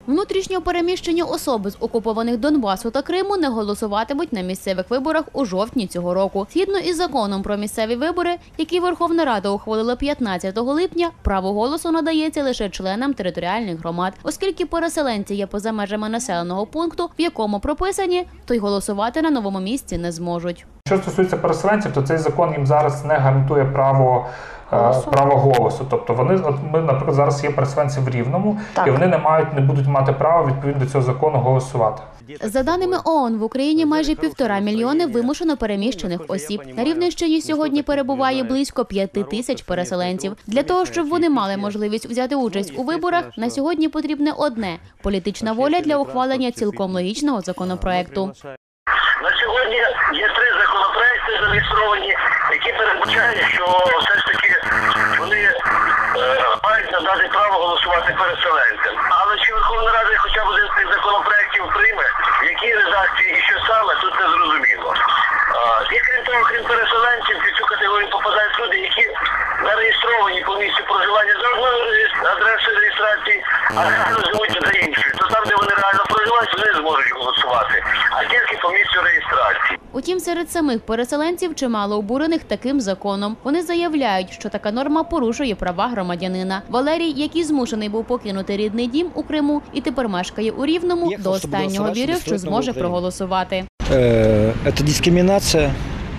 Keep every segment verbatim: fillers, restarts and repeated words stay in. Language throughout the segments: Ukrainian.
Внутрішньо переміщені особи з окупованих Донбасу та Криму не голосуватимуть на місцевих виборах у жовтні цього року. Згідно із законом про місцеві вибори, який Верховна Рада ухвалила п'ятнадцятого липня, право голосу надається лише членам територіальних громад. Оскільки переселенці є поза межами населеного пункту, в якому прописані, то й голосувати на новому місці не зможуть. Що стосується переселенців, то цей закон їм зараз не гарантує право голосу. Право голосу. Тобто вони, от ми, наприклад, зараз є переселенці в Рівному, так. І вони не мають, не будуть мати права відповідно до цього закону голосувати. За даними ООН, в Україні майже півтора мільйони вимушено переміщених осіб. На Рівненщині сьогодні перебуває близько п'яти тисяч переселенців. Для того, щоб вони мали можливість взяти участь у виборах, на сьогодні потрібне одне – політична воля для ухвалення цілком логічного законопроекту. На сьогодні є три законопроекти зареєстровані, які передбачають, що все ж таки вони е, мають надати право голосувати переселенцям. Але чи Верховна Рада хоча б один з цих законопроектів прийме, в якій редакції і що саме, тут не зрозуміло. Е, і крім того, крім переселенців, під цю категорію попадають люди, які зареєстровані по місцю проживання за одною адресою реєстрації, а реально живуть за іншою. То там, де вони реально проживають, вони не зможуть голосувати, а тільки по місцю реєстрації. Утім, серед самих переселенців чимало обурених таким законом. Вони заявляють, що така норма порушує права громадянина. Валерій, який змушений був покинути рідний дім у Криму і тепер мешкає у Рівному, до останнього вірив, що зможе проголосувати. Це дискримінація.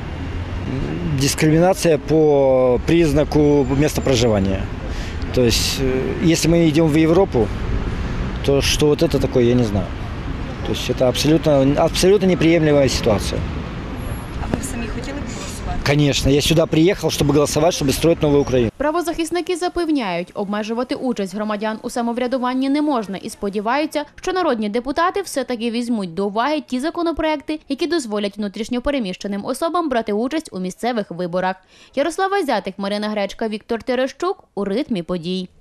Дискриминация по признаку места проживания. То есть, если мы идем в Европу, то что вот это такое, я не знаю. То есть это абсолютно, абсолютно неприемлемая ситуация. А ви самі хотіли б голосувати? Конечно, я сюда приехал, чтобы голосовать, чтобы строить новую Украину. Правозахисники запевняють, обмежувати участь громадян у самоврядуванні не можна і сподіваються, що народні депутати все-таки візьмуть до уваги ті законопроекти, які дозволять внутрішньо переміщеним особам брати участь у місцевих виборах. Ярослава Зятик, Марина Гречка, Віктор Терещук у ритмі подій.